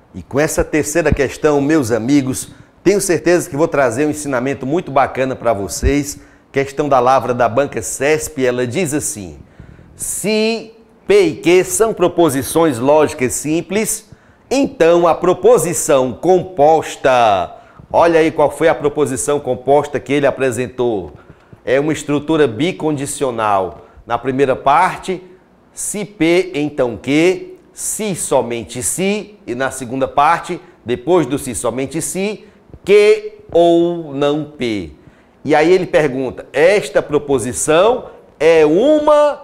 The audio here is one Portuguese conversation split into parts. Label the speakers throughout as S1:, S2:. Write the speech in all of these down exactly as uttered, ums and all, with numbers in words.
S1: E com essa terceira questão, meus amigos, tenho certeza que vou trazer um ensinamento muito bacana para vocês. Questão da Lavra da Banca CESP, ela diz assim: se P e Q são proposições lógicas simples, então a proposição composta, olha aí qual foi a proposição composta que ele apresentou. É uma estrutura bicondicional. Na primeira parte, se P, então Q, se somente se, e na segunda parte, depois do se somente se, Q ou não P. E aí ele pergunta, esta proposição é uma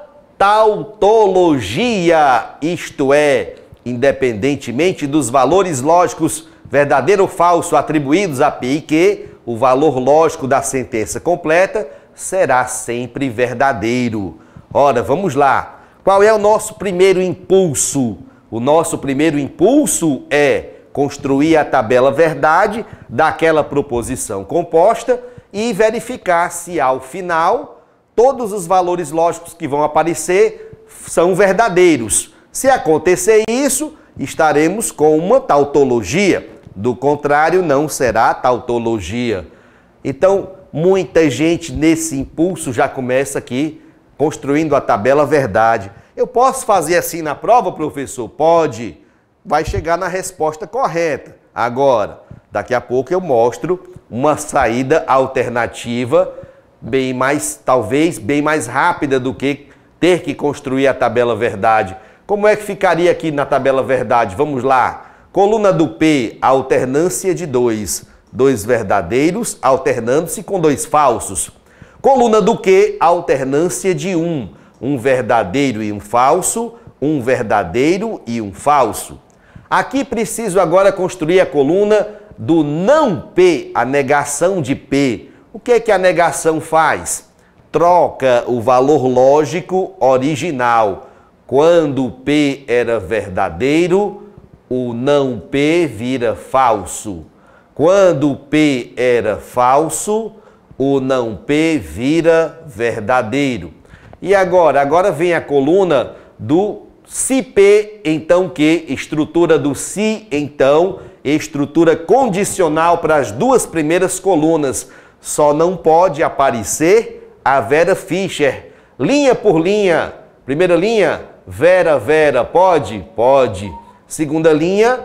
S1: tautologia, isto é, independentemente dos valores lógicos verdadeiro ou falso atribuídos a P e Q, o valor lógico da sentença completa será sempre verdadeiro. Ora, vamos lá. Qual é o nosso primeiro impulso? O nosso primeiro impulso é construir a tabela verdade daquela proposição composta e verificar se ao final todos os valores lógicos que vão aparecer são verdadeiros. Se acontecer isso, estaremos com uma tautologia. Do contrário, não será tautologia. Então, muita gente nesse impulso já começa aqui construindo a tabela verdade. Eu posso fazer assim na prova, professor? Pode. Vai chegar na resposta correta. Agora, daqui a pouco eu mostro uma saída alternativa bem mais, talvez, bem mais rápida do que ter que construir a tabela verdade. Como é que ficaria aqui na tabela verdade? Vamos lá. Coluna do P, alternância de dois. Dois verdadeiros alternando-se com dois falsos. Coluna do Q, alternância de um. Um verdadeiro e um falso. Um verdadeiro e um falso. Aqui preciso agora construir a coluna do não P, a negação de P. O que é que a negação faz? Troca o valor lógico original. Quando P era verdadeiro, o não P vira falso. Quando P era falso, o não P vira verdadeiro. E agora? Agora vem a coluna do se P, então Q, estrutura do se, então, estrutura condicional para as duas primeiras colunas. Só não pode aparecer a Vera Fischer. Linha por linha. Primeira linha, Vera, Vera, pode? Pode. Segunda linha,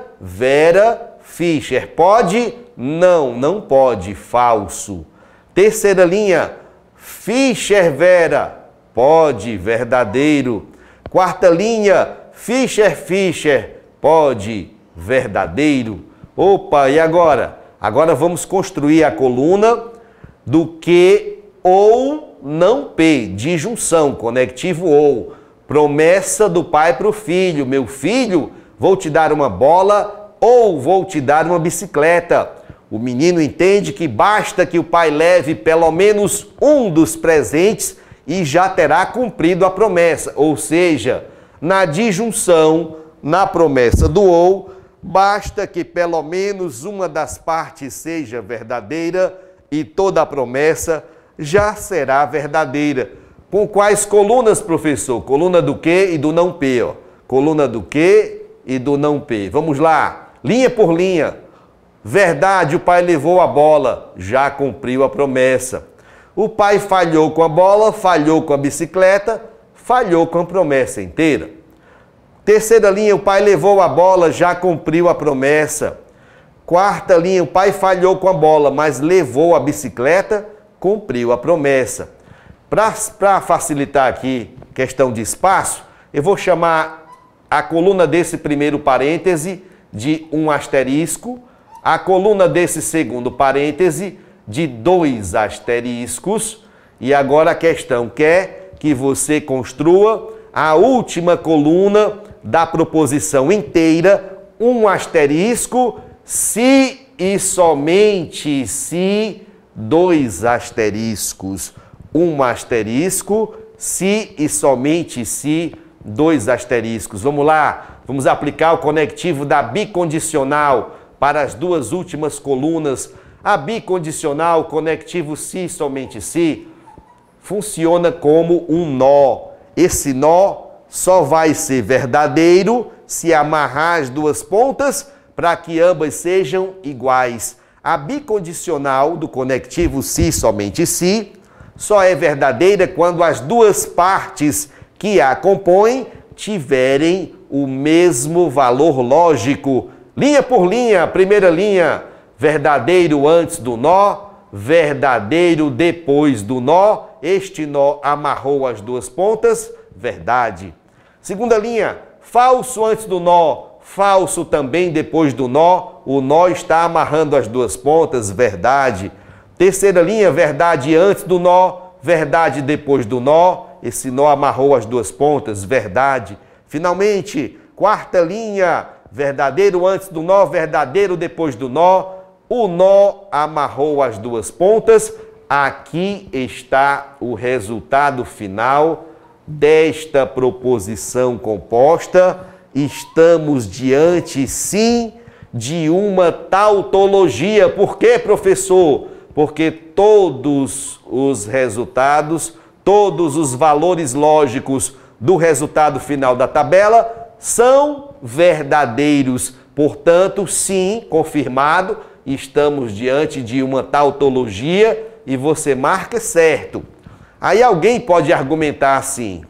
S1: Vera Fischer. Pode? Não, não pode. Falso. Terceira linha, Fischer, Vera. Pode. Verdadeiro. Quarta linha, Fischer, Fischer. Pode. Verdadeiro. Opa, e agora? Agora vamos construir a coluna do Q ou não P, disjunção, conectivo ou. Promessa do pai para o filho. Meu filho, vou te dar uma bola ou vou te dar uma bicicleta. O menino entende que basta que o pai leve pelo menos um dos presentes e já terá cumprido a promessa. Ou seja, na disjunção, na promessa do ou, basta que pelo menos uma das partes seja verdadeira e toda a promessa já será verdadeira. Com quais colunas, professor? Coluna do Q e do não P. Ó. Coluna do Q e do não P. Vamos lá. Linha por linha. Verdade, o pai levou a bola. Já cumpriu a promessa. O pai falhou com a bola, falhou com a bicicleta, falhou com a promessa inteira. Terceira linha, o pai levou a bola, já cumpriu a promessa. Quarta linha, o pai falhou com a bola, mas levou a bicicleta, cumpriu a promessa. Para facilitar aqui questão de espaço, eu vou chamar a coluna desse primeiro parêntese de um asterisco, a coluna desse segundo parêntese de dois asteriscos, e agora a questão quer que você construa a última coluna da proposição inteira, um asterisco, se e somente se, dois asteriscos. Um asterisco, se e somente se, dois asteriscos. Vamos lá, vamos aplicar o conectivo da bicondicional para as duas últimas colunas. A bicondicional, conectivo se e somente se, funciona como um nó. Esse nó só vai ser verdadeiro se amarrar as duas pontas para que ambas sejam iguais. A bicondicional do conectivo se somente se só é verdadeira quando as duas partes que a compõem tiverem o mesmo valor lógico. Linha por linha, primeira linha, verdadeiro antes do nó, verdadeiro depois do nó. Este nó amarrou as duas pontas, verdade. Segunda linha, falso antes do nó, falso também depois do nó. O nó está amarrando as duas pontas, verdade. Terceira linha, verdade antes do nó, verdade depois do nó. Esse nó amarrou as duas pontas, verdade. Finalmente, quarta linha, verdadeiro antes do nó, verdadeiro depois do nó. O nó amarrou as duas pontas. Aqui está o resultado final desta proposição composta. Estamos diante, sim, de uma tautologia. Por quê, professor? Porque todos os resultados, todos os valores lógicos do resultado final da tabela são verdadeiros. Portanto, sim, confirmado, estamos diante de uma tautologia e você marca certo. Aí alguém pode argumentar assim: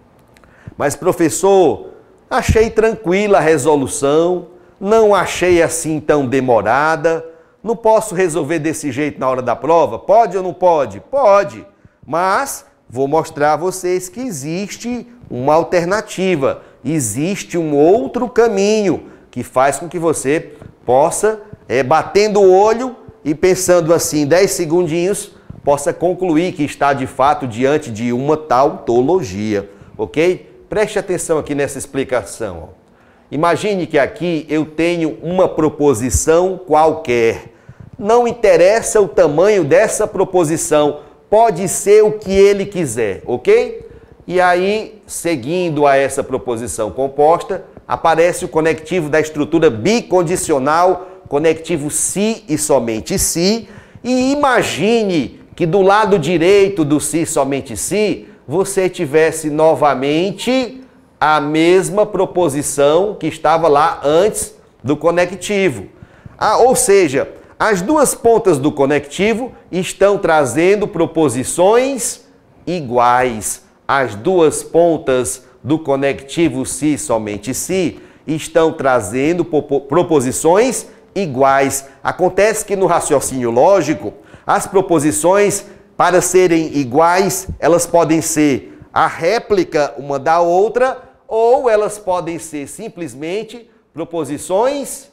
S1: mas professor, achei tranquila a resolução, não achei assim tão demorada, não posso resolver desse jeito na hora da prova? Pode ou não pode? Pode, mas vou mostrar a vocês que existe uma alternativa, existe um outro caminho que faz com que você possa, é, batendo o olho e pensando assim, dez segundinhos, possa concluir que está de fato diante de uma tautologia, ok? Preste atenção aqui nessa explicação. Imagine que aqui eu tenho uma proposição qualquer. Não interessa o tamanho dessa proposição, pode ser o que ele quiser, ok? E aí, seguindo a essa proposição composta, aparece o conectivo da estrutura bicondicional, conectivo se e somente se, e imagine que do lado direito do se somente se, você tivesse novamente a mesma proposição que estava lá antes do conectivo. Ah, ou seja, as duas pontas do conectivo estão trazendo proposições iguais. As duas pontas do conectivo se somente se estão trazendo proposições iguais. Acontece que no raciocínio lógico, as proposições, para serem iguais, elas podem ser a réplica uma da outra, ou elas podem ser simplesmente proposições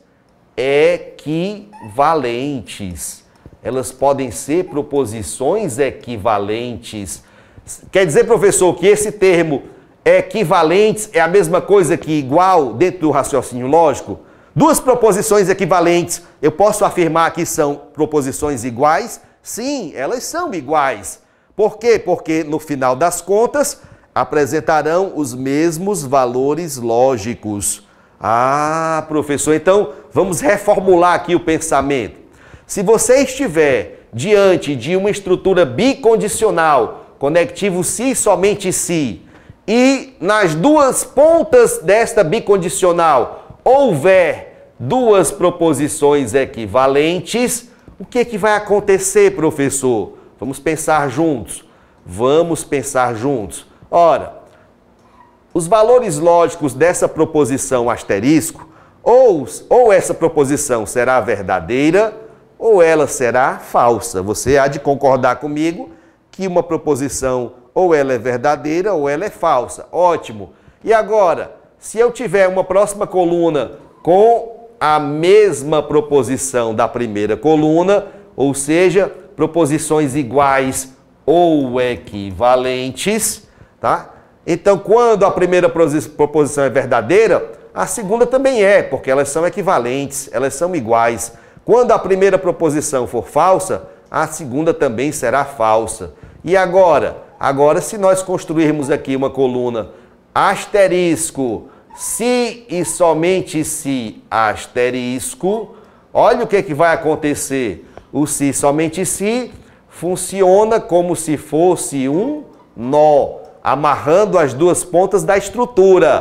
S1: equivalentes. Elas podem ser proposições equivalentes. Quer dizer, professor, que esse termo equivalentes é a mesma coisa que igual dentro do raciocínio lógico? Duas proposições equivalentes, eu posso afirmar que são proposições iguais? Sim, elas são iguais. Por quê? Porque no final das contas apresentarão os mesmos valores lógicos. Ah, professor, então vamos reformular aqui o pensamento. Se você estiver diante de uma estrutura bicondicional, conectivo se somente se, e nas duas pontas desta bicondicional houver duas proposições equivalentes, o que, que vai acontecer, professor? Vamos pensar juntos. Vamos pensar juntos. Ora, os valores lógicos dessa proposição asterisco, ou, ou essa proposição será verdadeira, ou ela será falsa. Você há de concordar comigo que uma proposição ou ela é verdadeira ou ela é falsa. Ótimo. E agora, se eu tiver uma próxima coluna com a mesma proposição da primeira coluna, ou seja, proposições iguais ou equivalentes, tá? Então, quando a primeira proposição é verdadeira, a segunda também é, porque elas são equivalentes, elas são iguais. Quando a primeira proposição for falsa, a segunda também será falsa. E agora? Agora, se nós construirmos aqui uma coluna asterisco, se e somente se asterisco, olha o que, que vai acontecer. O se somente se funciona como se fosse um nó, amarrando as duas pontas da estrutura.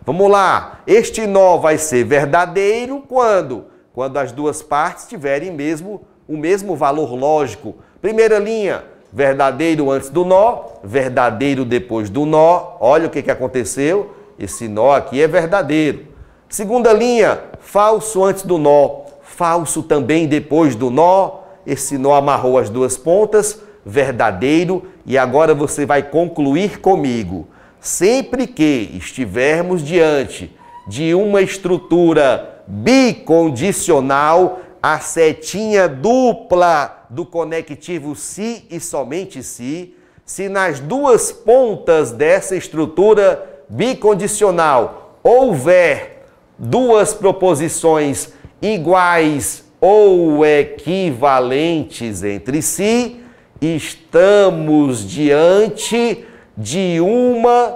S1: Vamos lá, este nó vai ser verdadeiro quando? Quando as duas partes tiverem mesmo, o mesmo valor lógico. Primeira linha, verdadeiro antes do nó, verdadeiro depois do nó. Olha o que, que aconteceu, esse nó aqui é verdadeiro. Segunda linha, falso antes do nó, falso também depois do nó. Esse nó amarrou as duas pontas, verdadeiro. E agora você vai concluir comigo. Sempre que estivermos diante de uma estrutura bicondicional, a setinha dupla do conectivo se e somente se, se nas duas pontas dessa estrutura bicondicional houver duas proposições iguais ou equivalentes entre si, estamos diante de uma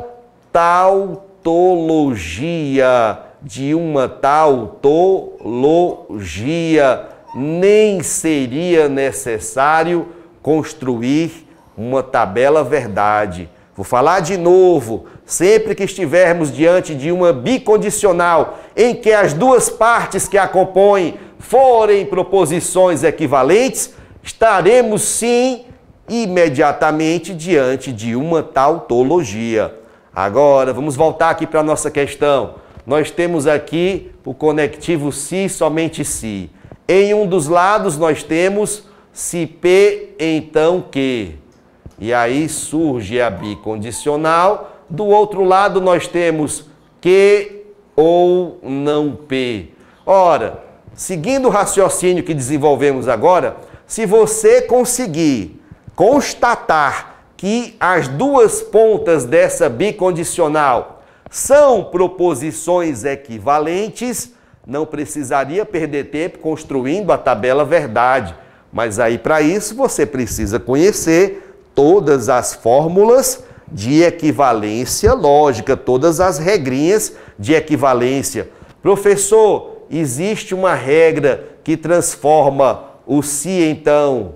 S1: tautologia, de uma tautologia. Nem seria necessário construir uma tabela verdade. Vou falar de novo. Sempre que estivermos diante de uma bicondicional em que as duas partes que a compõem forem proposições equivalentes, estaremos sim imediatamente diante de uma tautologia. Agora, vamos voltar aqui para a nossa questão. Nós temos aqui o conectivo se, somente se. Em um dos lados nós temos se P, então Q. E aí surge a bicondicional. Do outro lado nós temos Q ou não P. Ora, seguindo o raciocínio que desenvolvemos agora, se você conseguir constatar que as duas pontas dessa bicondicional são proposições equivalentes, não precisaria perder tempo construindo a tabela verdade. Mas aí, para isso, você precisa conhecer todas as fórmulas de equivalência lógica, todas as regrinhas de equivalência. Professor, existe uma regra que transforma o se, então,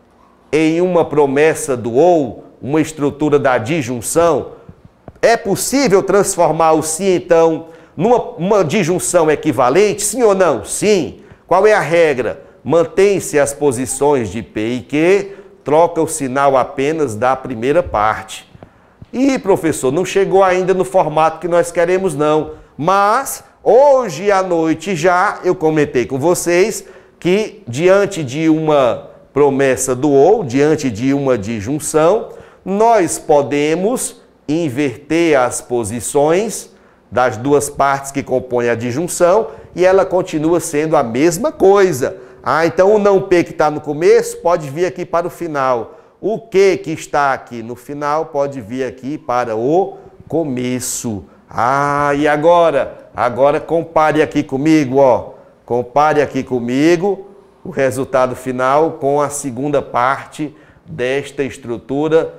S1: em uma promessa do ou, uma estrutura da disjunção? É possível transformar o se, então, numa uma disjunção equivalente? Sim ou não? Sim. Qual é a regra? Mantém-se as posições de P e Q, troca o sinal apenas da primeira parte. E, professor, não chegou ainda no formato que nós queremos, não. Mas, hoje à noite já, eu comentei com vocês que, diante de uma promessa do ou, diante de uma disjunção, nós podemos inverter as posições das duas partes que compõem a disjunção e ela continua sendo a mesma coisa. Ah, então o não P que está no começo pode vir aqui para o final. O Q que está aqui no final pode vir aqui para o começo. Ah, e agora? Agora compare aqui comigo, ó. Compare aqui comigo o resultado final com a segunda parte desta estrutura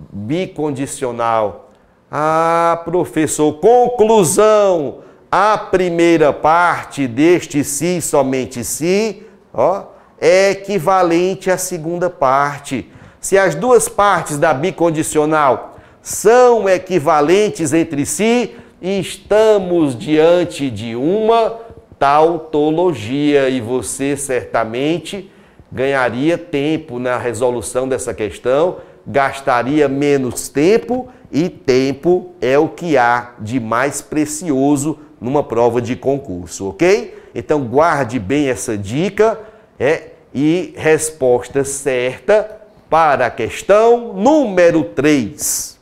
S1: bicondicional. Ah, professor, conclusão. A primeira parte deste se, somente se, ó, é equivalente à segunda parte. Se as duas partes da bicondicional são equivalentes entre si, estamos diante de uma tautologia e você certamente ganharia tempo na resolução dessa questão, gastaria menos tempo e tempo é o que há de mais precioso numa prova de concurso, ok? Então guarde bem essa dica é, e resposta certa para a questão número três.